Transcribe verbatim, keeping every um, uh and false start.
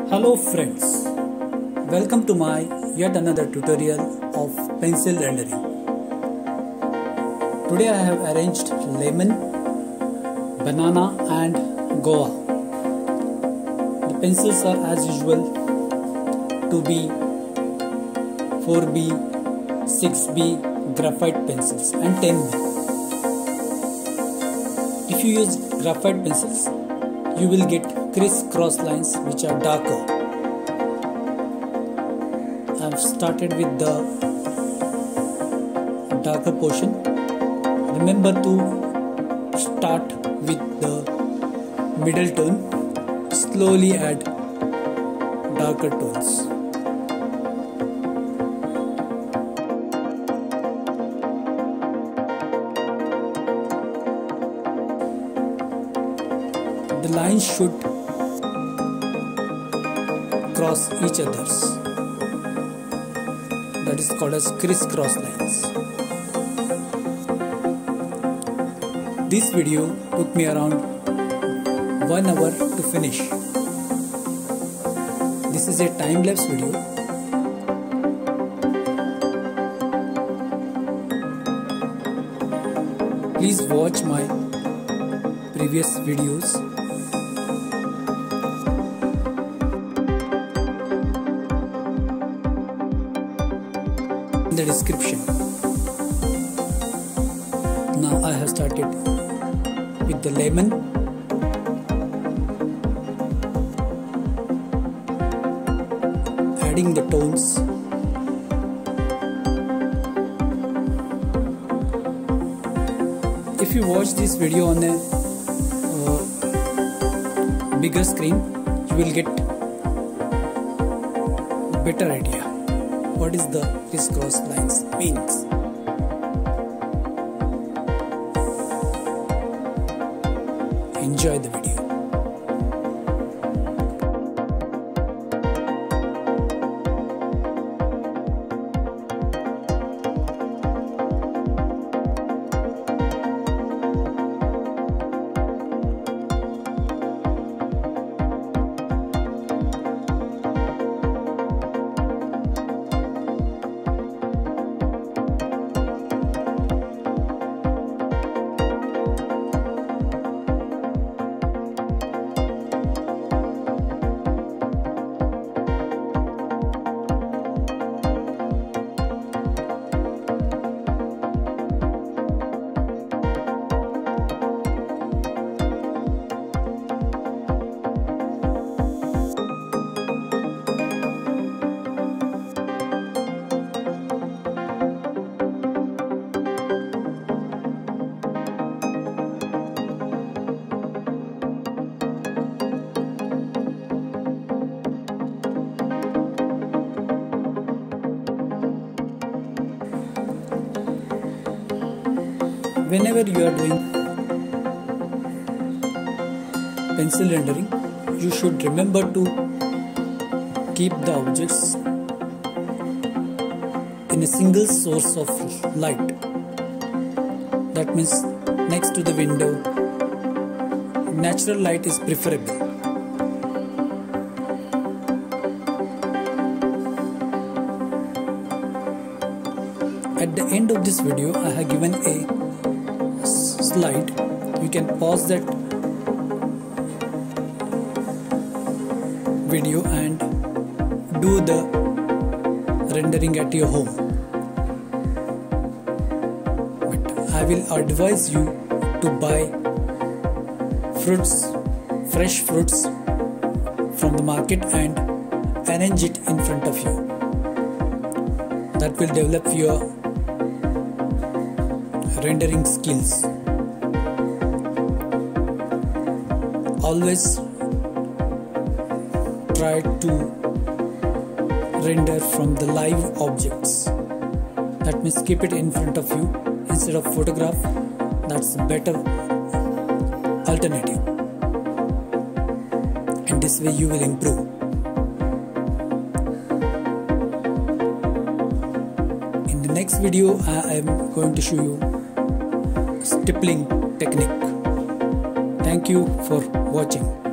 Hello friends, welcome to my yet another tutorial of pencil rendering. Today I have arranged lemon, banana and guava. The pencils are as usual two B, four B, six B graphite pencils and ten B. If you use graphite pencils, you will get criss-cross lines which are darker. I have started with the darker portion. Remember to start with the middle tone. Slowly add darker tones. The lines should cross each others. That is called as criss-cross lines. This video took me around one hour to finish. This is a time-lapse video. Please watch my previous videos. In the description. Now I have started with the lemon. Adding the tones. If you watch this video on a uh, bigger screen, you will get a better idea. What is the criss-cross lines means? Enjoy the video. Whenever you are doing pencil rendering, you should remember to keep the objects in a single source of light. That means next to the window, natural light is preferable. At the end of this video, I have given a slide. You can pause that video and do the rendering at your home. But I will advise you to buy fruits, fresh fruits from the market and arrange it in front of you. That will develop your rendering skills. Always try to render from the live objects. That means keep it in front of you instead of photograph. That's a better alternative. And this way you will improve. In the next video, I am going to show you stippling technique. Thank you for watching.